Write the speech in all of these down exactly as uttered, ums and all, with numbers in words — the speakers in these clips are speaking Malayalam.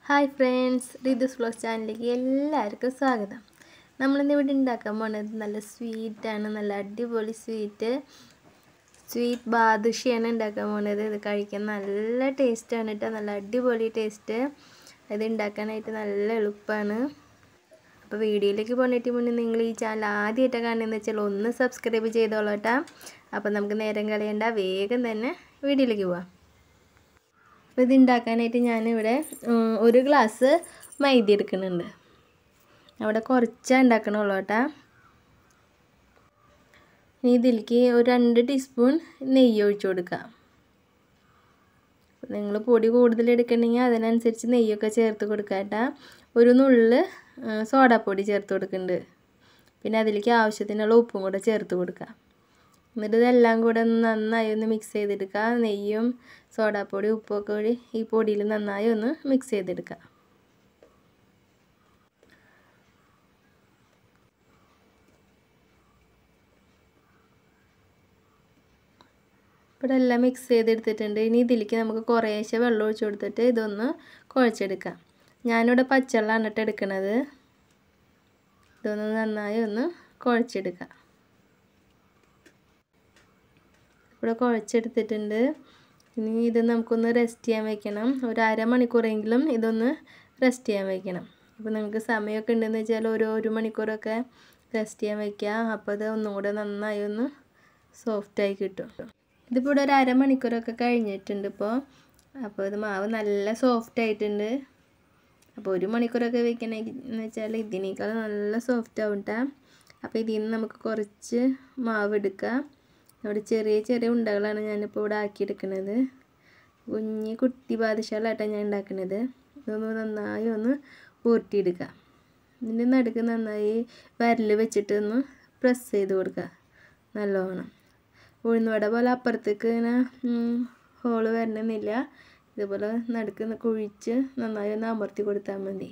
ഹായ് ഫ്രണ്ട്സ്, റിധുസ് വ്ലോഗ് ചാനലിലേക്ക് എല്ലാവർക്കും സ്വാഗതം. നമ്മളിന്ന് ഇവിടെ ഉണ്ടാക്കാൻ പോകുന്നത് നല്ല സ്വീറ്റാണ്, നല്ല അടിപൊളി സ്വീറ്റ് സ്വീറ്റ് ബാദുഷയാണ് ഉണ്ടാക്കാൻ പോകുന്നത്. ഇത് കഴിക്കാൻ നല്ല ടേസ്റ്റാണ് കേട്ടോ, നല്ല അടിപൊളി ടേസ്റ്റ്. ഇത് ഉണ്ടാക്കാനായിട്ട് നല്ല എളുപ്പമാണ്. അപ്പോൾ വീഡിയോയിലേക്ക് പോയിട്ട് മുന്നേ നിങ്ങൾ ഈ ചാനൽ ആദ്യമായിട്ട് കാണുന്നതെന്ന് വെച്ചാൽ ഒന്ന് സബ്സ്ക്രൈബ് ചെയ്തോളൂ കേട്ടോ. അപ്പോൾ നമുക്ക് നേരം കളയണ്ട, വേഗം തന്നെ വീഡിയോയിലേക്ക് പോവാം. അപ്പോൾ ഇത് ഉണ്ടാക്കാനായിട്ട് ഞാനിവിടെ ഒരു ഗ്ലാസ് മൈദ എടുക്കുന്നുണ്ട്. അവിടെ കുറച്ചാണ് ഉണ്ടാക്കണുള്ളൂ കേട്ടോ. ഇനി ഇതിലേക്ക് ഒരു രണ്ട് ടീസ്പൂൺ നെയ്യ് ഒഴിച്ചു കൊടുക്കാം. നിങ്ങൾ പൊടി കൂടുതൽ എടുക്കണമെങ്കിൽ അതിനനുസരിച്ച് നെയ്യൊക്കെ ചേർത്ത് കൊടുക്കാം കേട്ടോ. ഒരു നുള്ള് സോഡാപ്പൊടി ചേർത്ത് കൊടുക്കുന്നുണ്ട്. പിന്നെ അതിലേക്ക് ആവശ്യത്തിനുള്ള ഉപ്പും കൂടെ ചേർത്ത് കൊടുക്കാം. എന്നിട്ട് ഇതെല്ലാം കൂടെ ഒന്ന് നന്നായി ഒന്ന് മിക്സ് ചെയ്തെടുക്കുക. നെയ്യും സോഡാപ്പൊടി ഉപ്പൊക്കെ കൂടി ഈ പൊടിയിൽ നന്നായി ഒന്ന് മിക്സ് ചെയ്തെടുക്കുക. ഇവിടെ എല്ലാം മിക്സ് ചെയ്തെടുത്തിട്ടുണ്ട്. ഇനി ഇതിലേക്ക് നമുക്ക് കുറേശ്ശെ വെള്ളം ഒഴിച്ച് കൊടുത്തിട്ട് ഇതൊന്ന് കുഴച്ചെടുക്കാം. ഞാനിവിടെ പച്ചവെള്ളമാണ് ഇട്ട് എടുക്കുന്നത്. ഇതൊന്ന് നന്നായി ഒന്ന് കുഴച്ചെടുക്കാം. ഇവിടെ കുഴച്ചെടുത്തിട്ടുണ്ട്. ഇനി ഇത് നമുക്കൊന്ന് റെസ്റ്റ് ചെയ്യാൻ വെക്കണം. ഒരു അരമണിക്കൂറെങ്കിലും ഇതൊന്ന് റെസ്റ്റ് ചെയ്യാൻ വെക്കണം. അപ്പോൾ നിങ്ങൾക്ക് സമയമൊക്കെ ഉണ്ടെന്ന് വെച്ചാൽ ഒരു ഒരു മണിക്കൂറൊക്കെ റെസ്റ്റ് ചെയ്യാൻ വയ്ക്കുക. അപ്പോൾ ഇത് ഒന്നും കൂടെ നന്നായി ഒന്ന് സോഫ്റ്റായി കിട്ടും. ഇതിപ്പോൾ ഇവിടെ ഒരു അരമണിക്കൂറൊക്കെ കഴിഞ്ഞിട്ടുണ്ട് ഇപ്പോൾ. അപ്പോൾ ഇത് മാവ് നല്ല സോഫ്റ്റ് ആയിട്ടുണ്ട്. അപ്പോൾ ഒരു മണിക്കൂറൊക്കെ വെക്കണമെന്ന് വെച്ചാൽ ഇതിനേക്കാൾ നല്ല സോഫ്റ്റ് ആവും കേട്ടോ. അപ്പോൾ ഇതിൽ നിന്ന് നമുക്ക് കുറച്ച് മാവ് എടുക്കാം. ഇവിടെ ചെറിയ ചെറിയ ഉണ്ടകളാണ് ഞാനിപ്പോൾ ഇവിടെ ആക്കിയെടുക്കുന്നത്. കുഞ്ഞി കുട്ടി ബാദുഷാലായിട്ടാണ് ഞാൻ ഉണ്ടാക്കുന്നത്. ഇതൊന്ന് നന്നായി ഒന്ന് ഉരുട്ടിയെടുക്കുക. ഇതിൻ്റെ നടുക്ക് നന്നായി വിരൽ വെച്ചിട്ട് ഒന്ന് പ്രസ് ചെയ്ത് കൊടുക്കുക നല്ലോണം. ഉഴുന്നുവട പോലെ അപ്പുറത്തേക്ക് ഇങ്ങനെ ഹോള് വരണമെന്നില്ല. ഇതുപോലെ നടുക്ക് കുഴിച്ച് നന്നായി ഒന്ന് അമർത്തി കൊടുത്താൽ മതി.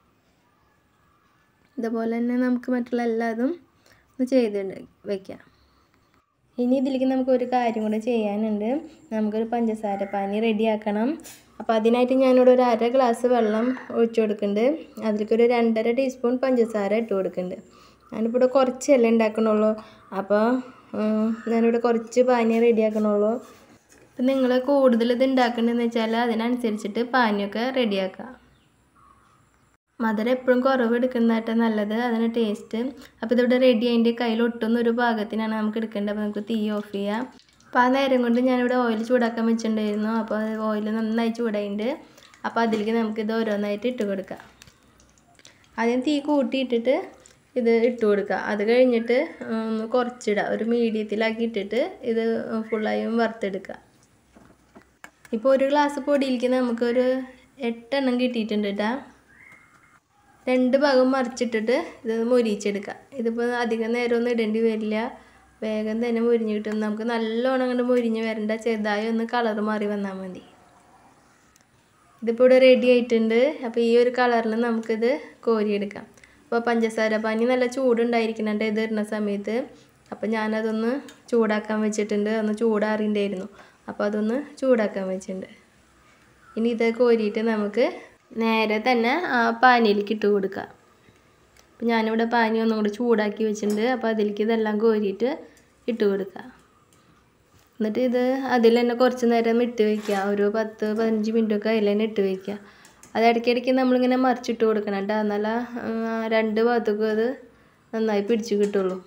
ഇതുപോലെ തന്നെ നമുക്ക് മറ്റുള്ള എല്ലാതും ഒന്ന് ചെയ്ത് വയ്ക്കാം. ഇനി ഇതിലേക്ക് നമുക്ക് ഒരു കാര്യം കൂടെ ചെയ്യാനുണ്ട്. നമുക്കൊരു പഞ്ചസാര പാനി റെഡിയാക്കണം. അപ്പോൾ അതിനായിട്ട് ഞാനിവിടെ ഒരു അര ഗ്ലാസ് വെള്ളം ഒഴിച്ചു കൊടുക്കുന്നുണ്ട്. അതിലേക്കൊരു രണ്ടര ടീസ്പൂൺ പഞ്ചസാര ഇട്ട് കൊടുക്കുന്നുണ്ട്. ഞാനിപ്പോൾ ഇവിടെ കുറച്ചല്ലേ ഉണ്ടാക്കണുള്ളൂ. അപ്പോൾ ഞാനിവിടെ കുറച്ച് പാനി റെഡിയാക്കണുള്ളൂ. അപ്പം നിങ്ങൾ കൂടുതൽ ഇത് ഉണ്ടാക്കണമെന്ന് വെച്ചാൽ അതിനനുസരിച്ചിട്ട് പാനിയൊക്കെ റെഡിയാക്കാം. മധുരം എപ്പോഴും കുറവ് എടുക്കുന്നതായിട്ട് നല്ലത്, അതിന് ടേസ്റ്റ്. അപ്പോൾ ഇതിവിടെ റെഡി അതിൻ്റെ കയ്യിൽ ഒട്ടുന്ന ഒരു പാകത്തിനാണ് നമുക്ക് എടുക്കേണ്ടത്. അപ്പോൾ നമുക്ക് തീ ഓഫ് ചെയ്യാം. അപ്പോൾ ആ നേരം കൊണ്ട് ഞാനിവിടെ ഓയിൽ ചൂടാക്കാൻ വെച്ചിട്ടുണ്ടായിരുന്നു. അപ്പോൾ ഓയിൽ നന്നായി ചൂടായിട്ടുണ്ട്. അപ്പോൾ അതിലേക്ക് നമുക്കിത് ഓരോന്നായിട്ട് ഇട്ട് കൊടുക്കാം. ആദ്യം തീ കൂട്ടിയിട്ടിട്ട് ഇത് ഇട്ട് കൊടുക്കുക. അത് കഴിഞ്ഞിട്ട് ഒന്ന് കുറച്ചിടുക. ഒരു മീഡിയത്തിലാക്കി ഇട്ടിട്ട് ഇത് ഫുള്ളായും വറുത്തെടുക്കുക. ഇപ്പോൾ ഒരു ഗ്ലാസ് പൊടിയിലേക്ക് നമുക്കൊരു എട്ടെണ്ണം കിട്ടിയിട്ടുണ്ട് കേട്ടോ. രണ്ട് ഭാഗം മറിച്ചിട്ടിട്ട് ഇത് മൊരിച്ചെടുക്കുക. ഇതിപ്പോൾ അധികം നേരമൊന്നും ഇടേണ്ടി വരില്ല, വേഗം തന്നെ മൊരിഞ്ഞ് കിട്ടും. നമുക്ക് നല്ലോണം അങ്ങോട്ട് മൊരിഞ്ഞ് വരണ്ട, ചെറുതായി ഒന്ന് കളർ മാറി വന്നാൽ മതി. ഇതിപ്പോൾ ഇവിടെ റെഡി ആയിട്ടുണ്ട്. അപ്പോൾ ഈ ഒരു കളറിൽ നമുക്കിത് കോരിയെടുക്കാം. അപ്പോൾ പഞ്ചസാര പാനി നല്ല ചൂടുണ്ടായിരിക്കുന്നുണ്ട് ഇത് ഇടുന്ന സമയത്ത്. അപ്പോൾ ഞാനതൊന്ന് ചൂടാക്കാൻ വെച്ചിട്ടുണ്ട്. ഒന്ന് ചൂടാറിണ്ടായിരുന്നു. അപ്പോൾ അതൊന്ന് ചൂടാക്കാൻ വെച്ചിട്ടുണ്ട്. ഇനി ഇത് കോരിയിട്ട് നമുക്ക് നേരെ തന്നെ ആ പാനിയിലേക്ക് ഇട്ട് കൊടുക്കുക. അപ്പോൾ ഞാനിവിടെ പാനി ഒന്നും കൂടി ചൂടാക്കി വെച്ചിട്ടുണ്ട്. അപ്പോൾ അതിലേക്ക് ഇതെല്ലാം കോരിയിട്ട് ഇട്ട് കൊടുക്കുക. എന്നിട്ട് ഇത് അതിൽ തന്നെ കുറച്ച് നേരം ഇട്ട് വയ്ക്കുക. ഒരു പത്ത് പതിനഞ്ച് മിനിറ്റൊക്കെ അതിൽ തന്നെ ഇട്ട് വയ്ക്കുക. അത് ഇടയ്ക്കിടയ്ക്ക് നമ്മളിങ്ങനെ മറിച്ചിട്ട് കൊടുക്കണം കേട്ടോ. എന്നാലേ രണ്ട് ഭാഗത്തേക്കും അത് നന്നായി പിടിച്ച് കിട്ടുള്ളൂ.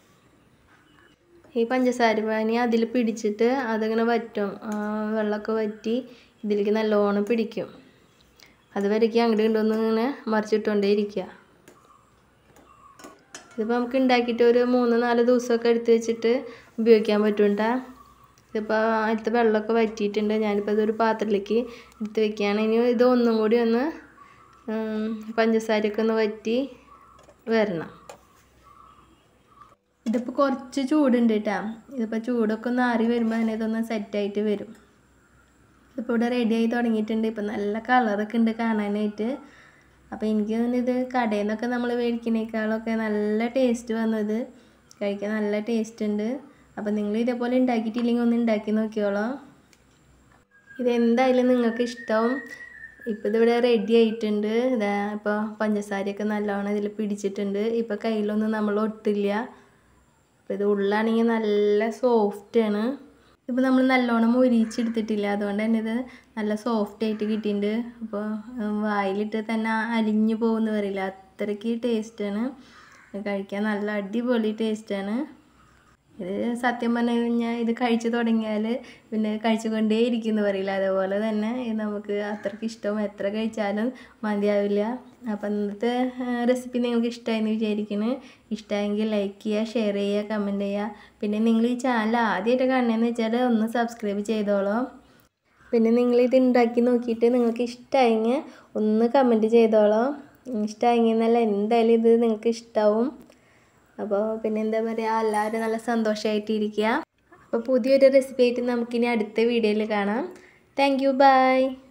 ഈ പഞ്ചസാര പാനി അതിൽ പിടിച്ചിട്ട് അതിങ്ങനെ വറ്റും, വെള്ളമൊക്കെ വറ്റി ഇതിലേക്ക് നല്ലോണം പിടിക്കും. അതുവരേക്കും അങ്ങോട്ട് കൊണ്ടൊന്നും ഇങ്ങനെ മറിച്ചിട്ടുകൊണ്ടേ ഇരിക്കുക. ഇതിപ്പോൾ നമുക്ക് ഉണ്ടാക്കിയിട്ട് ഒരു മൂന്ന് നാല് ദിവസമൊക്കെ എടുത്ത് വെച്ചിട്ട് ഉപയോഗിക്കാൻ പറ്റും കേട്ടോ. ഇതിപ്പോൾ അതിലത്തെ വെള്ളമൊക്കെ വറ്റിയിട്ടുണ്ട്. ഞാനിപ്പോൾ ഇതൊരു പാത്രത്തിലേക്ക് എടുത്ത് വെക്കുകയാണ്. ഇനി ഇത് ഒന്നും കൂടി ഒന്ന് പഞ്ചസാരയൊക്കെ ഒന്ന് വറ്റി വരണം. ഇതിപ്പോൾ കുറച്ച് ചൂടുണ്ട് കേട്ടോ. ഇതിപ്പോൾ ചൂടൊക്കെ ഒന്ന് ആറി വരുമ്പോൾ തന്നെ ഇതൊന്ന് സെറ്റായിട്ട് വരും. ഇതിപ്പോൾ ഇവിടെ റെഡിയായി തുടങ്ങിയിട്ടുണ്ട്. ഇപ്പം നല്ല കളറൊക്കെ ഉണ്ട് കാണാനായിട്ട്. അപ്പോൾ എനിക്ക് ഇത് കടയിൽ നിന്നൊക്കെ നമ്മൾ മേടിക്കുന്നേക്കാളൊക്കെ നല്ല ടേസ്റ്റ് വന്നത്, കഴിക്കാൻ നല്ല ടേസ്റ്റ് ഉണ്ട്. അപ്പോൾ നിങ്ങൾ ഇതേപോലെ ഉണ്ടാക്കിയിട്ടില്ലെങ്കിൽ ഒന്ന് ഉണ്ടാക്കി നോക്കിയോളൂ. ഇതെന്തായാലും നിങ്ങൾക്ക് ഇഷ്ടവും. ഇപ്പോൾ ഇതിവിടെ റെഡി ആയിട്ടുണ്ട്. ഇതാ ഇപ്പോൾ പഞ്ചസാരയൊക്കെ നല്ലോണം ഇതിൽ പിടിച്ചിട്ടുണ്ട്. ഇപ്പോൾ കയ്യിലൊന്നും നമ്മൾ ഒട്ടില്ല. അപ്പോൾ ഇത് ഉള്ളാണെങ്കിൽ നല്ല സോഫ്റ്റാണ്. ഇപ്പോൾ നമ്മൾ നല്ലോണം മൊരിച്ചെടുത്തിട്ടില്ല, അതുകൊണ്ട് തന്നെ ഇത് നല്ല സോഫ്റ്റായിട്ട് കിട്ടിയിട്ടുണ്ട്. അപ്പോൾ വായിലിട്ട് തന്നെ അലിഞ്ഞു പോകുമെന്ന് പറയില്ല, അത്രയ്ക്ക് ടേസ്റ്റാണ്. കഴിക്കാൻ നല്ല അടിപൊളി ടേസ്റ്റാണ്. ഇത് സത്യം പറഞ്ഞു കഴിഞ്ഞാൽ ഇത് കഴിച്ചു തുടങ്ങിയാൽ പിന്നെ കഴിച്ചുകൊണ്ടേ ഇരിക്കുമെന്ന് പറയില്ല, അതേപോലെ തന്നെ ഇത് നമുക്ക് അത്രയ്ക്ക് ഇഷ്ടവും, എത്ര കഴിച്ചാലും മതിയാവില്ല. അപ്പം ഇന്നത്തെ റെസിപ്പി നിങ്ങൾക്ക് ഇഷ്ടമായെന്ന് വിചാരിക്കുന്നു. ഇഷ്ടമായെങ്കിൽ ലൈക്ക് ചെയ്യുക, ഷെയർ ചെയ്യുക, കമൻറ്റ് ചെയ്യുക. പിന്നെ നിങ്ങൾ ഈ ചാനൽ ആദ്യമായിട്ട് കാണണമെന്ന് വെച്ചാൽ ഒന്ന് സബ്സ്ക്രൈബ് ചെയ്തോളൂ. പിന്നെ നിങ്ങളിത് ഉണ്ടാക്കി നോക്കിയിട്ട് നിങ്ങൾക്ക് ഇഷ്ടമായെങ്കിൽ ഒന്ന് കമൻറ്റ് ചെയ്തോളൂ. ഇഷ്ടമായെങ്കിൽ എന്നല്ല, എന്തായാലും ഇത് നിങ്ങൾക്ക് ഇഷ്ടമാവും. അപ്പോൾ പിന്നെ എന്താ പറയുക, എല്ലാവരും നല്ല സന്തോഷമായിട്ടിരിക്കുക. അപ്പോൾ പുതിയൊരു റെസിപ്പി ആയിട്ട് നമുക്കിനി അടുത്ത വീഡിയോയിൽ കാണാം. Thank you, by.